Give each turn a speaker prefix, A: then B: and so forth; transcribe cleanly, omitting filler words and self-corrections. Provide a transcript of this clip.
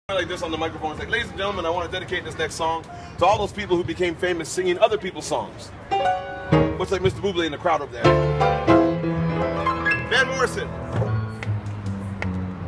A: Like this on the microphone. It's like, ladies and gentlemen, I want to dedicate this next song to all those people who became famous singing other people's songs. Looks like Mr. Bublé in the crowd over there. Van Morrison.